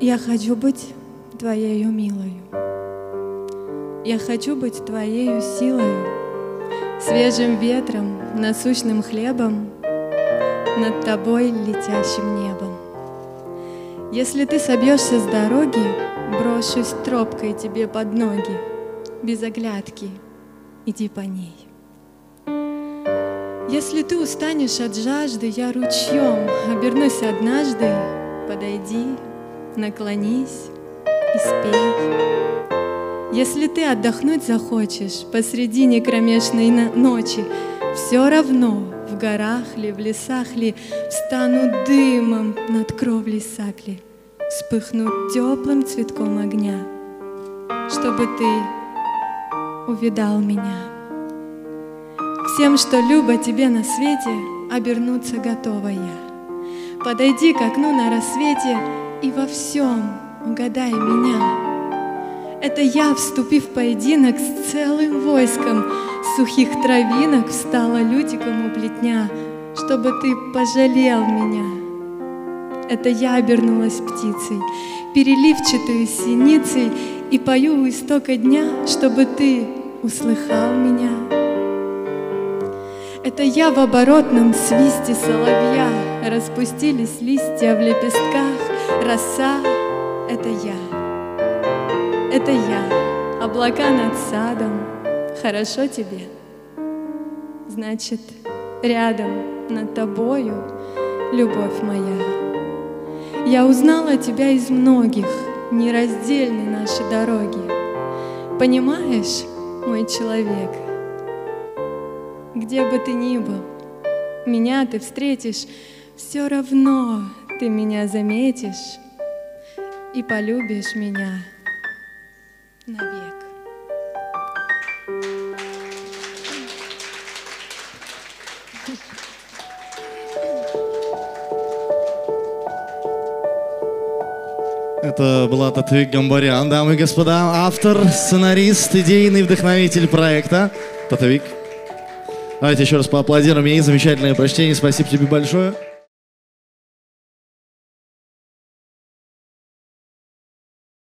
Я хочу быть Твоею милою. Я хочу быть Твоею силою, свежим ветром, насущным хлебом, над Тобой летящим небом. Если Ты собьешься с дороги, брошусь тропкой Тебе под ноги, без оглядки иди по ней. Если Ты устанешь от жажды, я ручьем обернусь однажды, подойди, наклонись и спей. Если Ты отдохнуть захочешь посредине кромешной ночи, все равно, в горах ли, в лесах ли, встану дымом над кровлей сакли, вспыхну теплым цветком огня, чтобы Ты увидал меня. Всем, что любо Тебе на свете, обернуться готова я. Подойди к окну на рассвете и во всем угадай меня. Это я, вступив в поединок с целым войском сухих травинок, встала лютиком у плетня, чтобы Ты пожалел меня. Это я обернулась птицей, переливчатой синицей, и пою у истока дня, чтобы Ты услыхал меня. Это я в оборотном свисте соловья, распустились листья в лепестках, роса — это я. Это я, облака над садом, хорошо тебе? Значит, рядом над тобою, любовь моя. Я узнала тебя из многих, нераздельны наши дороги. Понимаешь, мой человек, где бы ты ни был, меня ты встретишь, все равно ты меня заметишь и полюбишь меня навек. Это была Татвик Гамбарян, дамы и господа, автор, сценарист, идейный вдохновитель проекта. Татвик. Давайте еще раз поаплодируем ей. Замечательное прочтение. Спасибо тебе большое.